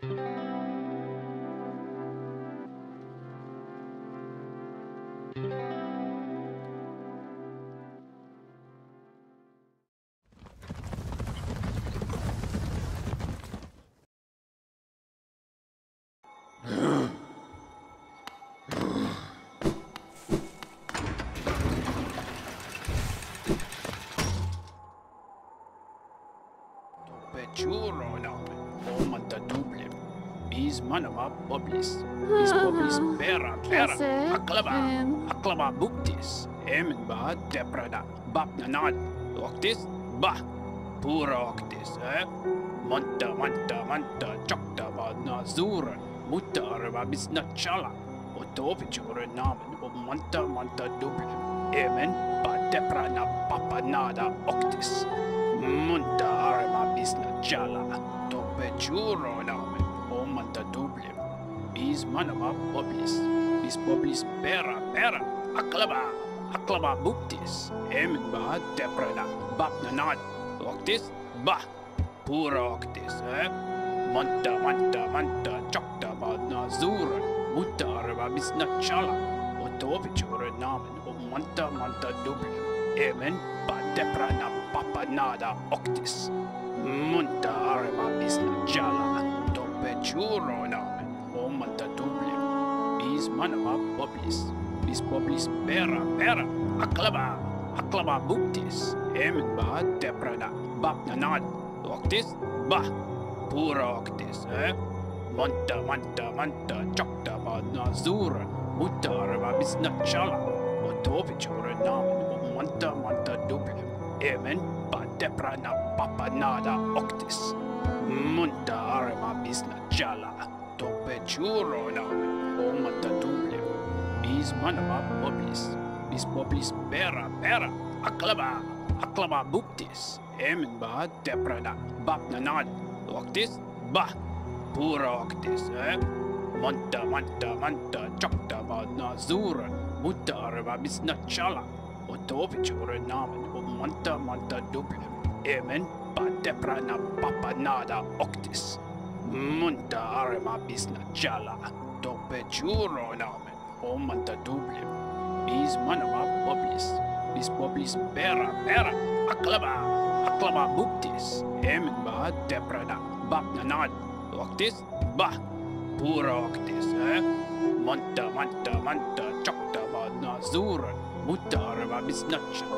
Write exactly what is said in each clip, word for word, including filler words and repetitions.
Pecciuro namen, omanta dublem. Bis manama boblis. Bis boblis pera pera. Aklaba, aklaba buktis. Emen ba deprada. Bap nanad. Octis, bah. Pura octis, eh? Manta, manta, manta. Chokta ba nazura. Mutta arva bis nachala. Oto pecciuro namen, omanta manta dublem. Emen ba deprada papa nada octis. Munta arma bisna jala, tope churro namen, omanta dublem. Bis manama boblis, bis boblis pera pera, aklaba, aklaba buktis, emen ba deprada, bap nanad, octis, bah, pura octis, eh? Manta, manta, manta, chokta ba nazura, mutta arva bisna chala, otope churro namen, omanta manta dublem, emen ba deprada papa nada octis. Munta arma bisna jala, tope churro namen, omanta dublem. Bis manama boblis, bis boblis pera pera, aklaba, aklaba buktis, emen ba deprada, bap nanad, octis, bah, pura octis, eh? Manta, manta, manta, chokta ba nazura, mutta arma bisna chala, otope churro namen, omanta manta dublem. Emen ba deprana papa nada octis. Munta arma bisna jala, tope churro namen, omanta dublem. Bis manama boblis, bis boblis pera pera, aklaba, aklaba buktis. Emen ba deprana bap nanad, octis, bah, pura octis, eh? Manta, manta, manta, chokta ba nazura, mutta arma bisna chala. Otope churro namen, omanta manta dublem. Emen ba deprana papa nada octis. Munta arma bisna jala, tope churro namen, omanta dublem. Bis manama boblis, bis boblis pera pera, aklaba, aklaba buktis. Emen ba deprana bap nanad, octis, bah, pura octis, eh? Manta, manta, manta, chokta ba nazura, mutta arva bisna chala.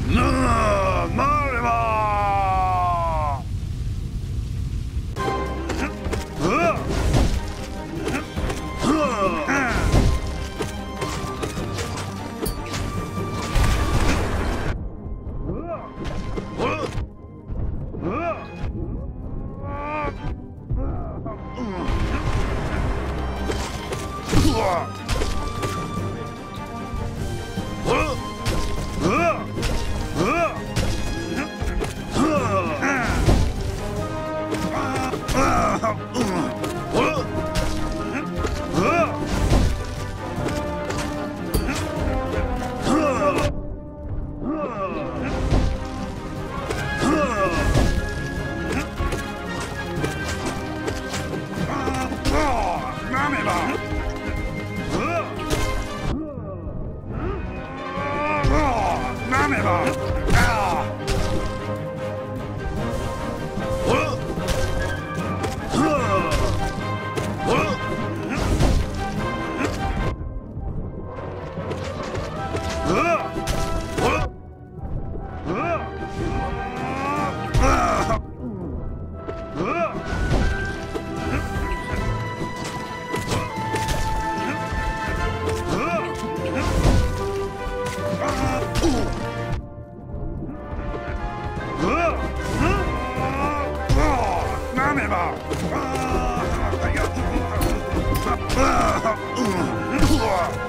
ななればAh!